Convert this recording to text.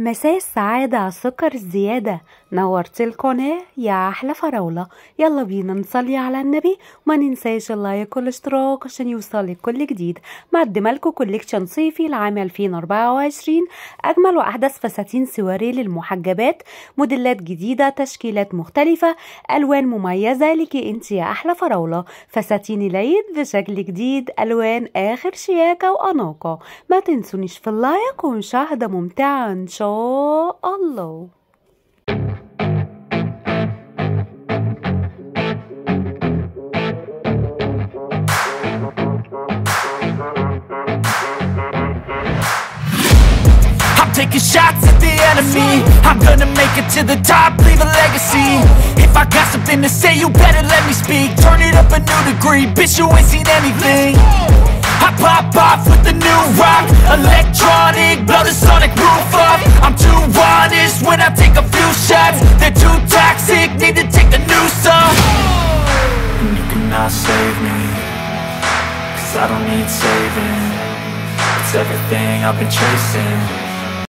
مساء السعادة على السكر الزيادة. نورت القناة يا أحلى فراولة. يلا بينا نصلي على النبي وما ننساش اللايك والاشتراك عشان يوصلك كل جديد. مقدمة لكم كوليكشن صيفي لعام 2024، أجمل وأحدث فساتين سواري للمحجبات، موديلات جديدة، تشكيلات مختلفة، ألوان مميزة لكي انت يا أحلى فراولة. فساتين العيد بشكل جديد، ألوان آخر شياكة وأناقة. ما تنسونيش في اللايك ومشاهدة ممتعة إن شاء الله. I'm taking shots at the enemy. I'm gonna make it to the top, leave a legacy. If I got something to say, you better let me speak. Turn it up a new degree, bitch, you ain't seen anything. I pop off with the new rock, electronic, blow the sonic roof up. I'm too honest when I take a few shots. They're too toxic, need to take the new song. And you cannot save me, 'cause I don't need saving. It's everything I've been chasing.